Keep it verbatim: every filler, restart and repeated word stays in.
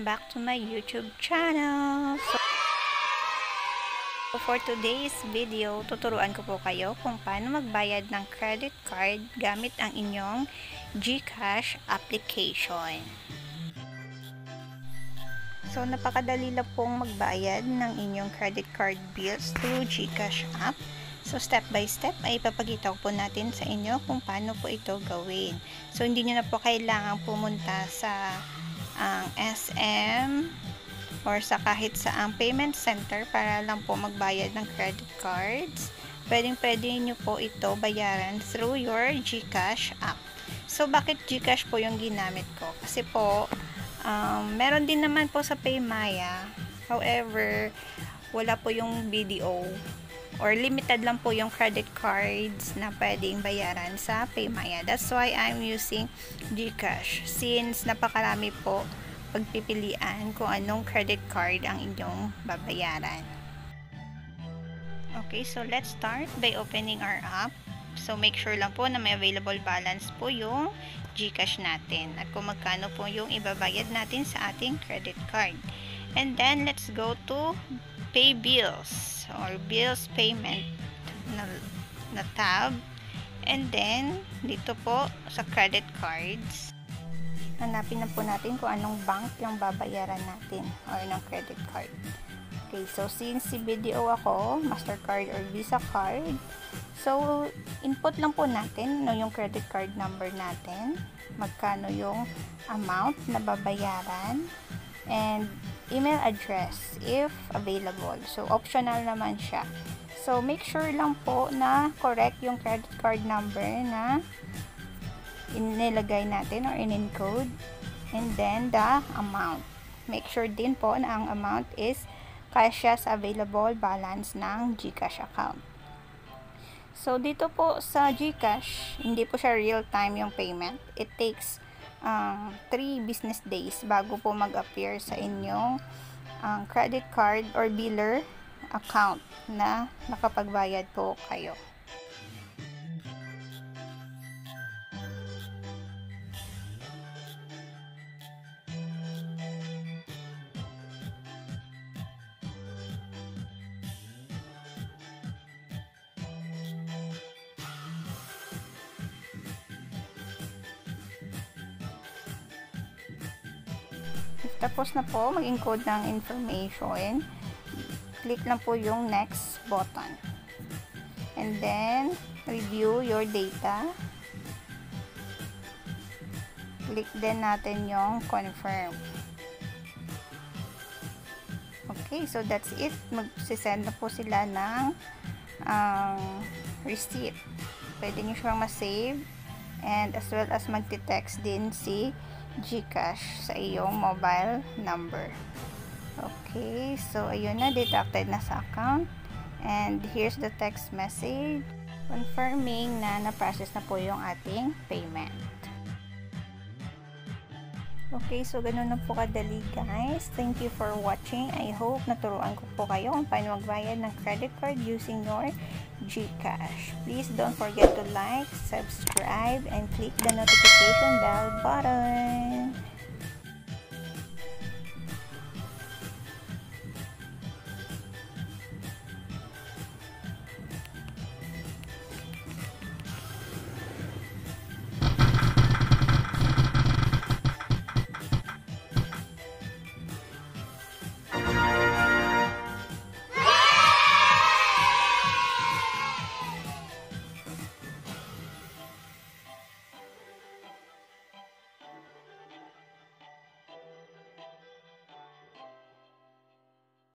back to my YouTube channel. So, for today's video, tuturuan ko po kayo kung paano magbayad ng credit card gamit ang inyong GCash application. So, napakadali lang pong magbayad ng inyong credit card bills through GCash app. So, step by step ay ipapakita ko po natin sa inyo kung paano po ito gawin. So, hindi nyo na po kailangan pumunta sa ang uh, S M or sa kahit sa ang payment center para lang po magbayad ng credit cards. Pwedeng pwede nyo po ito bayaran through your GCash app. So, bakit GCash po yung ginamit ko? Kasi po, um, meron din naman po sa Paymaya. However, wala po yung B D O. Or limited lang po yung credit cards na pwedeng bayaran sa Paymaya. That's why I'm using GCash. Since napakarami po pagpipilian kung anong credit card ang inyong babayaran. Okay, so let's start by opening our app. So make sure lang po na may available balance po yung GCash natin. At kung magkano po yung ibabayad natin sa ating credit card. And then let's go to Pay Bills or Bills Payment na, na tab. And then, dito po sa Credit Cards, hanapin na po natin kung anong bank yung babayaran natin or ng credit card. Okay, so since si B D O ako, Mastercard or Visa card, so input lang po natin no, yung credit card number natin, magkano yung amount na babayaran, and email address if available. So, optional naman siya. So, make sure lang po na correct yung credit card number na inilagay natin or in-encode. And then, the amount. Make sure din po na ang amount is kasya sa available balance ng GCash account. So, dito po sa GCash, hindi po siya real-time yung payment. It takes Um, three business days bago po mag-appear sa inyong um, credit card or biller account na nakapagbayad po kayo. Tapos na po mag-encode ng information, click lang po yung next button. And then, review your data. Click din natin yung confirm. Okay, so that's it. Mag-send na po sila ng um, receipt. Pwede nyo siyang ma-save and as well as magte-text din si GCash sa iyong mobile number. Okay, so ayun na, deducted na sa account. And here's the text message confirming na na-process na po yung ating payment. Okay, so ganun na po kadali guys. Thank you for watching. I hope naturuan ko po kayo kung paano magbayad ng credit card using your GCash. Please don't forget to like, subscribe, and click the notification bell button.